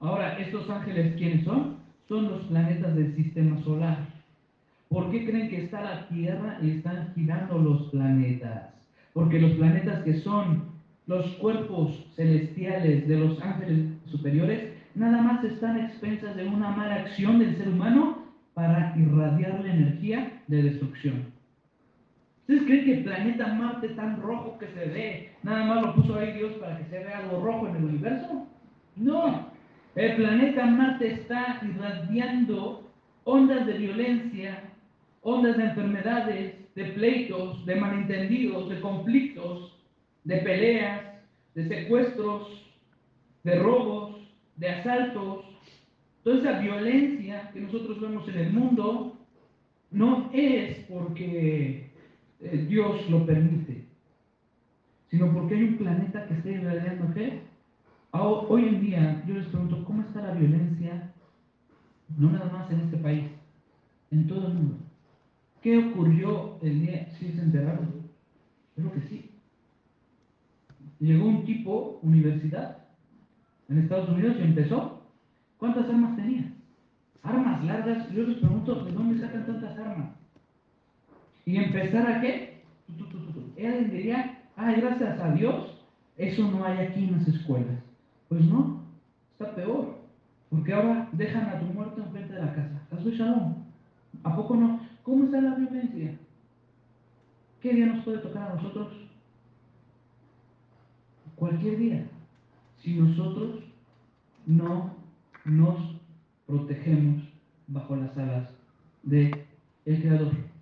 Ahora, ¿estos ángeles quiénes son? Son los planetas del sistema solar. ¿Por qué creen que está la Tierra y están girando los planetas? Porque los planetas, que son los cuerpos celestiales de los ángeles superiores, nada más están a expensas de una mala acción del ser humano para irradiar la energía de destrucción. ¿Ustedes creen que el planeta Marte tan rojo que se ve, nada más lo puso ahí Dios para que se vea algo rojo en el universo? No. El planeta Marte está irradiando ondas de violencia, ondas de enfermedades, de pleitos, de malentendidos, de conflictos, de peleas, de secuestros, de robos, de asaltos. Toda esa violencia que nosotros vemos en el mundo no es porque Dios lo permite, sino porque hay un planeta que está irradiando ¿qué? Hoy en día yo les pregunto, ¿cómo está la violencia? No nada más en este país, en todo el mundo. ¿Qué ocurrió el día? ¿Sí se enteraron? Creo que sí. Llegó un tipo, universidad, en Estados Unidos y empezó. ¿Cuántas armas tenía? Armas largas. Yo les pregunto, ¿de dónde sacan tantas armas? ¿Y empezar a qué? Él diría, gracias a Dios, eso no hay aquí en las escuelas. Pues no, está peor. Porque ahora dejan a tu muerto enfrente de la casa. Hazlo shalom. ¿A poco no? ¿Cómo está la violencia? ¿Qué día nos puede tocar a nosotros? Cualquier día. Si nosotros no nos protegemos bajo las alas del Creador.